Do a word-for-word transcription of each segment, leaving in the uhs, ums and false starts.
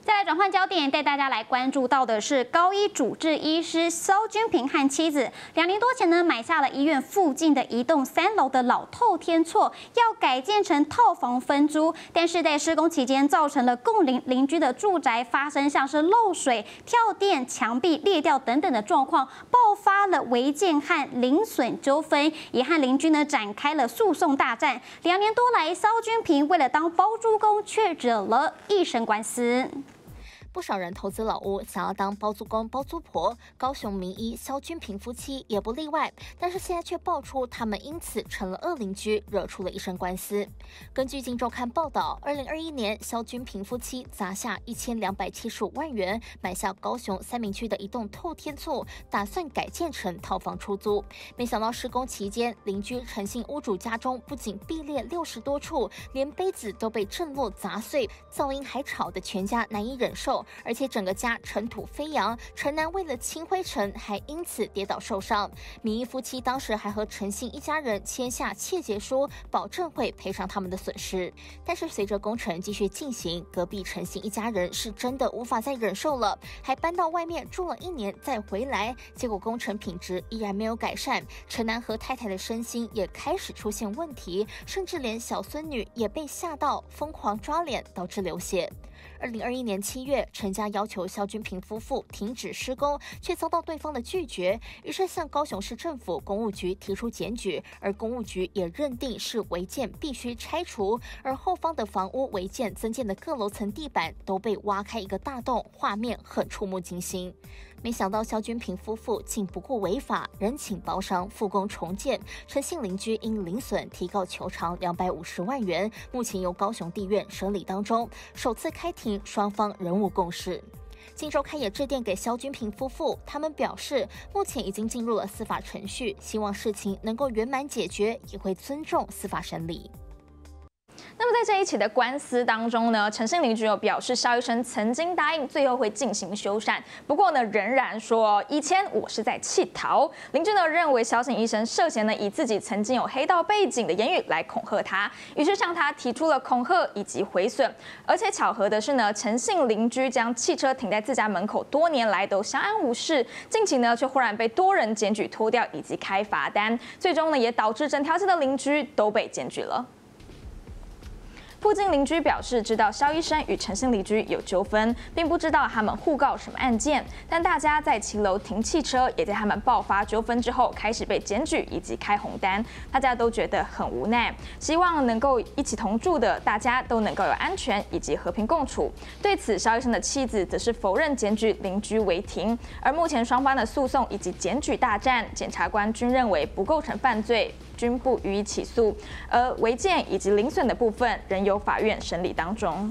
再来转换焦点，带大家来关注到的是高医主治医师肖君平和妻子两年多前呢买下了医院附近的一栋三楼的老透天厝，要改建成套房分租，但是在施工期间造成了共邻邻居的住宅发生像是漏水、跳电、墙壁裂掉等等的状况，爆发了违建和邻损纠纷，也和邻居呢展开了诉讼大战。两年多来，肖君平为了当包租公，却惹了一身官司。 不少人投资老屋，想要当包租公、包租婆，高雄名医肖君平夫妻也不例外。但是现在却爆出他们因此成了恶邻居，惹出了一身官司。根据《镜周刊》报道，二零二一年，肖君平夫妻砸下一千两百七十五万元，买下高雄三民区的一栋透天厝，打算改建成套房出租。没想到施工期间，邻居陈姓屋主家中不仅壁裂六十多处，连杯子都被震落砸碎，噪音还吵得全家难以忍受。 而且整个家尘土飞扬，陈男为了清灰尘，还因此跌倒受伤。名医夫妻当时还和陈姓一家人签下切结书，保证会赔偿他们的损失。但是随着工程继续进行，隔壁陈姓一家人是真的无法再忍受了，还搬到外面住了一年再回来。结果工程品质依然没有改善，陈男和太太的身心也开始出现问题，甚至连小孙女也被吓到，疯狂抓脸，导致流血。 二零二一年七月，陈家要求肖君平夫妇停止施工，却遭到对方的拒绝，于是向高雄市政府公务局提出检举，而公务局也认定是违建，必须拆除。而后方的房屋违建增建的各楼层地板都被挖开一个大洞，画面很触目惊心。 没想到肖君平夫妇竟不顾违法，仍请包商复工重建。陈姓邻居因邻损提告求偿两百五十万元，目前由高雄地院审理当中。首次开庭，双方仍无共识。镜周刊也致电给肖君平夫妇，他们表示目前已经进入了司法程序，希望事情能够圆满解决，也会尊重司法审理。 那么在这一起的官司当中呢，陈姓邻居有表示，肖医生曾经答应最后会进行修缮，不过呢，仍然说以前我是在乞讨。邻居呢认为肖姓医生涉嫌呢以自己曾经有黑道背景的言语来恐吓他，于是向他提出了恐吓以及毁损。而且巧合的是呢，陈姓邻居将汽车停在自家门口多年来都相安无事，近期呢却忽然被多人检举拖吊以及开罚单，最终呢也导致整条街的邻居都被检举了。 附近邻居表示，知道肖医生与陈姓邻居有纠纷，并不知道他们互告什么案件。但大家在骑楼停汽车，也在他们爆发纠纷之后开始被检举以及开红单，大家都觉得很无奈。希望能够一起同住的大家都能够有安全以及和平共处。对此，肖医生的妻子则是否认检举邻居违停。而目前双方的诉讼以及检举大战，检察官均认为不构成犯罪，均不予以起诉。而违建以及邻损的部分仍由 法院审理当中。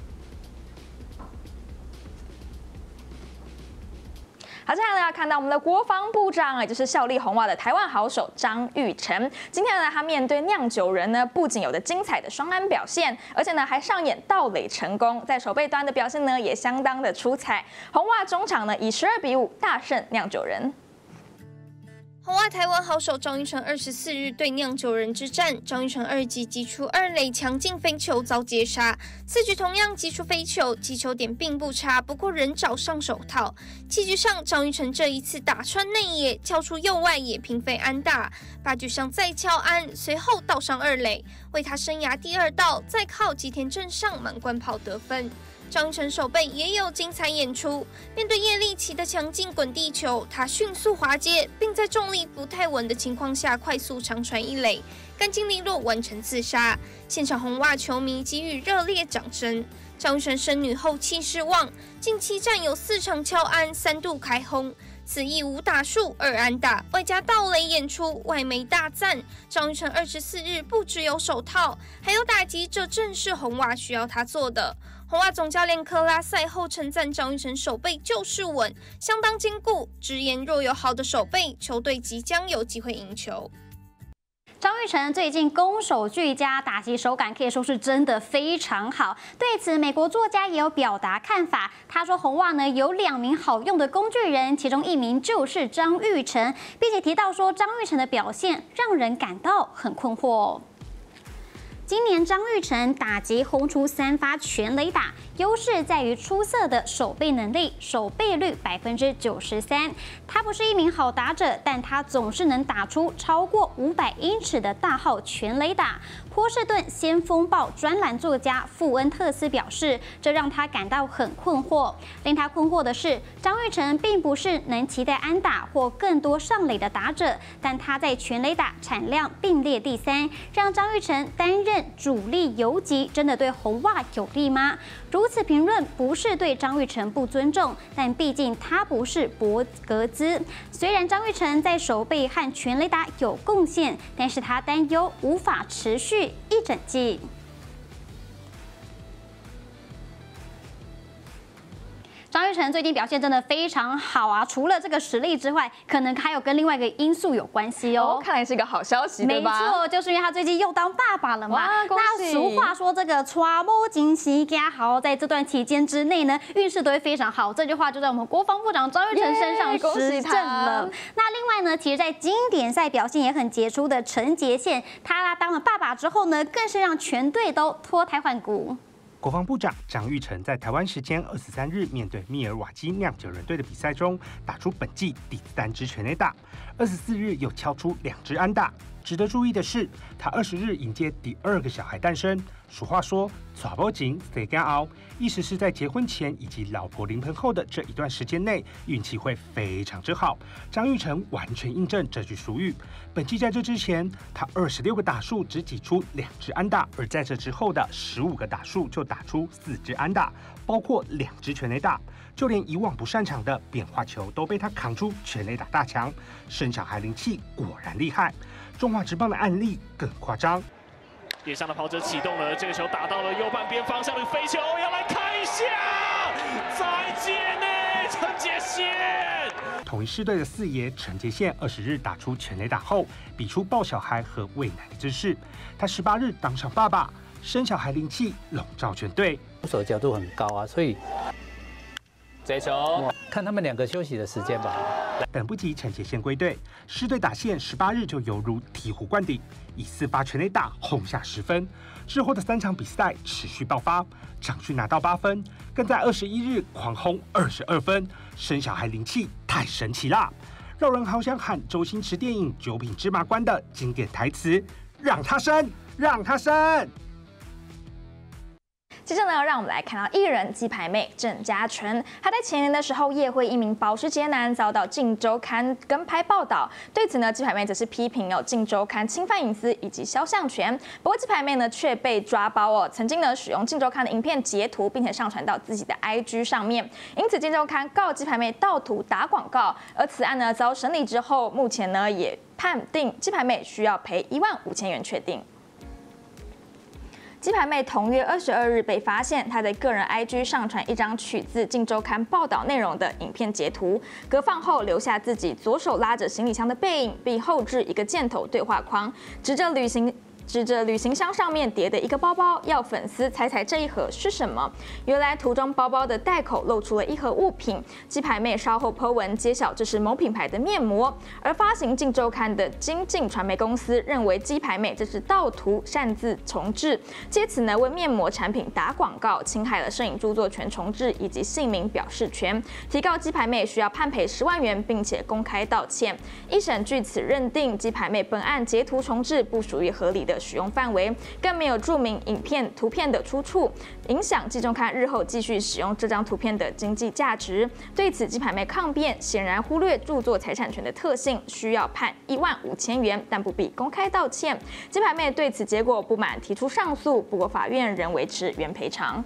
好，接下来要看到我们的国防部长，也就是效力红袜的台湾好手张育成。今天呢，他面对酿酒人呢，不仅有着精彩的双安表现，而且呢还上演盗垒成功，在守备端的表现呢也相当的出彩。红袜中场呢以十二比五大胜酿酒人。 红袜台湾好手张育成二十四日对酿酒人之战，张育成二击击出二垒强劲飞球遭截杀，四局同样击出飞球，击球点并不差，不过仍找上手套。七局上张育成这一次打穿内野，敲出右外野平飞安打，八局上再敲安，随后倒上二垒，为他生涯第二盗，再靠吉田正上满贯炮得分。 张育成手背也有精彩演出，面对叶利奇的强劲滚地球，他迅速滑接，并在重力不太稳的情况下快速长传一垒，干净利落完成自杀。现场红袜球迷给予热烈掌声。张育成生女后气势旺，近期战有四场敲安，三度开轰。 此役五打数二安打，外加盗垒演出，外媒大赞张育成二十四日不只有手套，还有打击，这正是红袜需要他做的。红袜总教练克拉赛后称赞张育成手背就是稳，相当坚固，直言若有好的手背，球队即将有机会赢球。 张育成最近攻守俱佳，打击手感可以说是真的非常好。对此，美国作家也有表达看法。他说，红袜呢有两名好用的工具人，其中一名就是张育成，并且提到说，张育成的表现让人感到很困惑。 今年张育成打击轰出三发全垒打，优势在于出色的守备能力，守备率百分之九十三。他不是一名好打者，但他总是能打出超过五百英尺的大号全垒打。波士顿先锋报专栏作家富恩特斯表示，这让他感到很困惑。令他困惑的是，张育成并不是能期待安打或更多上垒的打者，但他在全垒打产量并列第三，让张育成担任主力游击，真的对红袜有利吗？如此评论不是对张育成不尊重，但毕竟他不是博格兹。虽然张育成在守备和全垒打有贡献，但是他担忧无法持续一整季。张育成最近表现真的非常好啊！除了这个实力之外，可能还有跟另外一个因素有关系哦。 哦，看来是个好消息，对吧？ 没错，就是因为他最近又当爸爸了嘛。 哇，恭喜！ 那俗话说这个“娶某惊喜家好”，在这段期间之内呢，运势都会非常好。这句话就在我们国防部长张育成身上实证了。那另外呢，其实，在经典赛表现也很杰出的陈杰宪，他当了爸爸之后呢，更是让全队都脱胎换骨。 国防部长张育成在台湾时间二十三日面对密尔瓦基酿酒人队的比赛中，打出本季第三支全垒打，二十四日又敲出两支安打。值得注意的是，他二十日迎接第二个小孩诞生。俗话说“娶某前生囝后”，意思是在结婚前以及老婆临盆后的这一段时间内，运气会非常之好。张育成完全印证这句俗语。本季在这之前，他二十六个打数只挤出两支安打，而在这之后的十五个打数就打出四支安打，包括两支全垒打。就连以往不擅长的变化球都被他扛出全垒打大墙，生小孩灵气果然厉害。中华职棒的案例更夸张， 野上的跑者启动了，这个球打到了右半边方向的飞球，要来看一下，再见呢，陈杰宪。 同一师队的四爷陈杰宪二十日打出全垒打后，比出抱小孩和喂奶的姿势。他十八日当上爸爸，生小孩灵气笼罩全队， 出手角度很高啊，所以这球看他们两个休息的时间吧。 等不及陈杰宪归队，狮队打线十八日就犹如醍醐灌顶，以四发全垒打轰下十分。之后的三场比赛持续爆发，张勋拿到八分，更在二十一日狂轰二十二分，生小孩灵气太神奇啦，让人好想喊周星驰电影《九品芝麻官》的经典台词：让他生，让他生。 接着呢，让我们来看到艺人鸡排妹郑家纯，她在前年的时候夜会一名保时捷男遭到《镜周刊》跟拍报道，对此呢，鸡排妹则是批评有《镜周刊》侵犯隐私以及肖像权。不过鸡排妹呢却被抓包哦，曾经呢使用《镜周刊》的影片截图，并且上传到自己的 I G 上面，因此《镜周刊》告鸡排妹盗图打广告，而此案呢遭审理之后，目前呢也判定鸡排妹需要赔一万五千元确定。鸡排妹同月二十二日被发现，她在个人 I G 上传一张取自《镜周刊》报道内容的影片截图，隔放后留下自己左手拉着行李箱的背影，并后置一个箭头对话框，指着旅行。指着旅行箱上面叠的一个包包，要粉丝猜猜这一盒是什么。原来图中包包的袋口露出了一盒物品，鸡排妹稍后 po 文揭晓这是某品牌的面膜。而发行《镜周刊》的金镜传媒公司认为鸡排妹这是盗图擅自重制，借此呢为面膜产品打广告，侵害了摄影著作权重制以及姓名表示权，提告鸡排妹需要判赔十万元，并且公开道歉。一审据此认定鸡排妹本案截图重制不属于合理的使用范围，更没有注明影片图片的出处，影响季中刊日后继续使用这张图片的经济价值。对此，鸡排妹抗辩，显然忽略著作财产权的特性，需要判一万五千元，但不必公开道歉。鸡排妹对此结果不满，提出上诉，不过法院仍维持原赔偿。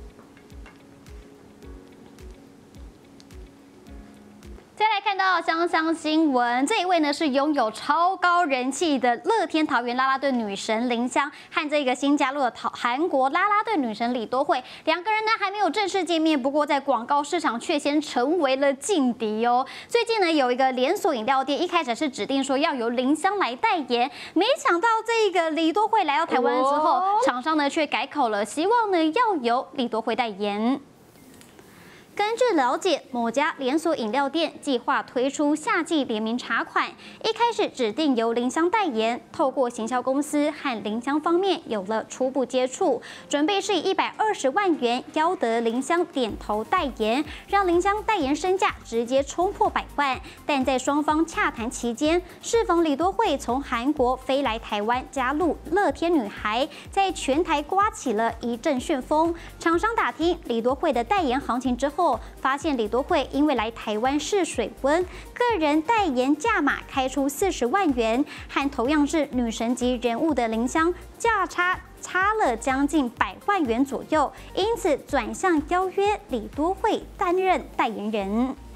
再来看到香香新闻，这一位呢是拥有超高人气的乐天桃园啦啦队女神林香，和这个新加入的桃韩国啦啦队女神李多慧，两个人呢还没有正式见面，不过在广告市场却先成为了劲敌哦。最近呢有一个连锁饮料店，一开始是指定说要由林香来代言，没想到这个李多慧来到台湾之后，厂商呢却改口了，希望呢要由李多慧代言。跟根据了解，某家连锁饮料店计划推出夏季联名茶款，一开始指定由林香代言，透过行销公司和林香方面有了初步接触，准备是以一百二十万元邀得林香点头代言，让林香代言身价直接冲破百万。但在双方洽谈期间，适逢李多惠从韩国飞来台湾加入乐天女孩，在全台刮起了一阵旋风。厂商打听李多惠的代言行情之后，发现李多惠因为来台湾试水温，个人代言价码开出四十万元，和同样是女神级人物的林香价差差了将近百万元左右，因此转向邀约李多惠担任代言人。